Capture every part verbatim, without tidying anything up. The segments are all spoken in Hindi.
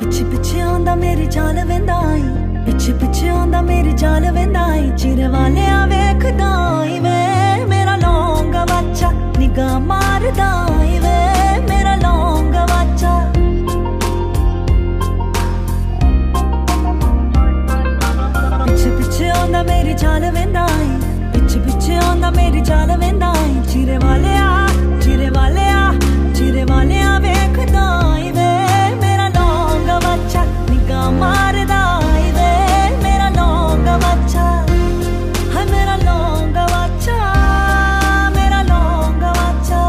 पिछे पिछे आंदा मेरी चाल वेंदा आई, पिछे पिछे आंदा मेरी चाल वेंदा आई। चिरे वाले आ वेखदा आई वे मेरा लौंगा बच्चा, निगाह मारदा आई वे मेरा लौंगा बच्चा। पिछे पिछे आंदा मेरी चाल वेंदा आई, पिछे पिछे आंदा मेरी चाल वेंदा आई। चिरे वाले आ चिरे वाले आ चिरे वाले आ वेखदा आई वे मेरा लौंगा बच्चा, निगाह मारदा आई वे मेरा लौंगा बच्चा। हाय मेरा लौंगा बच्चा, मेरा लौंगा बच्चा।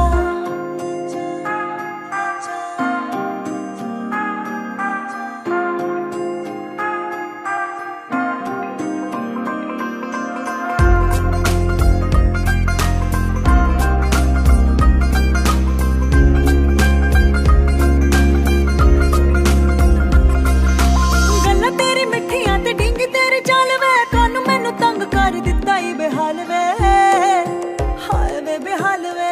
बेहाल वे हाय वे बेहाल वे,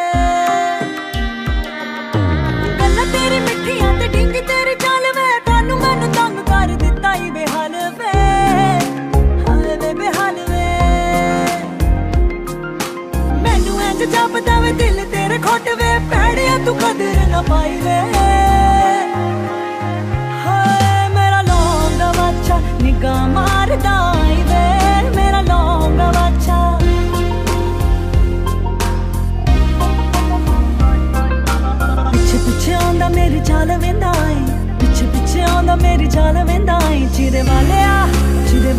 गल्लां तेरी मिठियां ते डिंगी तेरी चाल वे, कानू मैनू तंग कर दिता ही बेहाल वे हाय वे बेहाल वे। मैनू इंज जापदा वे दिल तेरे खोट वे, भैड़िया तू कदर ना पाई वे। हाय मेरा लौंगा बच्चा, निगाह मारदा आई वे मेरा लौंगा बच्चा। पिछे पिछे आंदा मेरी चाल वेंदा आई, पिछे पिछे आंदा मेरी चाल वेंदा आई। चिरे वाले आ चिरे